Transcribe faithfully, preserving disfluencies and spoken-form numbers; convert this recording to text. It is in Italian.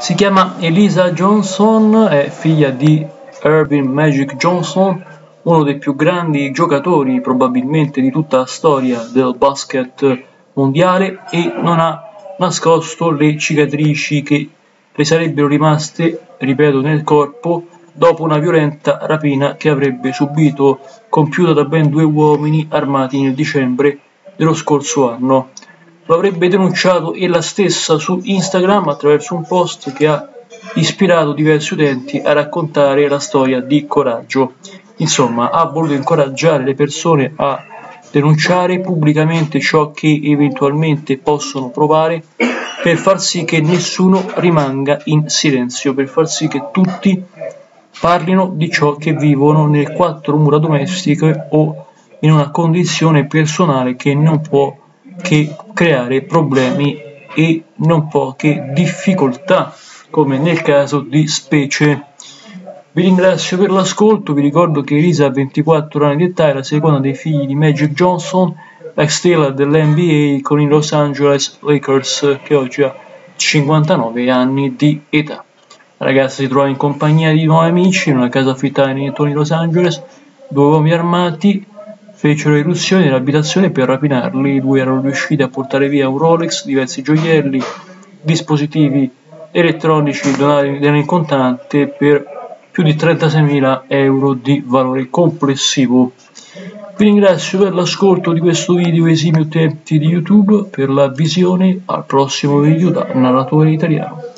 Si chiama Elisa Johnson, è figlia di Earvin Magic Johnson, uno dei più grandi giocatori probabilmente di tutta la storia del basket mondiale, e non ha nascosto le cicatrici che le sarebbero rimaste, ripeto, nel corpo dopo una violenta rapina che avrebbe subito, compiuta da ben due uomini armati nel dicembre dello scorso anno. Lo avrebbe denunciato ella stessa su Instagram attraverso un post che ha ispirato diversi utenti a raccontare la storia di coraggio. Insomma, ha voluto incoraggiare le persone a denunciare pubblicamente ciò che eventualmente possono provare, per far sì che nessuno rimanga in silenzio, per far sì che tutti parlino di ciò che vivono nelle quattro mura domestiche o in una condizione personale che non può che creare problemi e non poche difficoltà, come nel caso di specie. Vi ringrazio per l'ascolto, vi ricordo che Elisa ha ventiquattro anni di età, è la seconda dei figli di Magic Johnson, la stella dell'N B A con i Los Angeles Lakers, che oggi ha cinquantanove anni di età. La ragazza si trova in compagnia di nuovi amici in una casa affittata nei dintorni di Los Angeles. Due uomini armati fecero irruzione nell'abitazione per rapinarli. I due erano riusciti a portare via un Rolex, diversi gioielli, dispositivi elettronici donati in contante per più di trentaseimila euro di valore complessivo. Vi ringrazio per l'ascolto di questo video, esimi utenti di YouTube, per la visione. Al prossimo video da Narratore Italiano.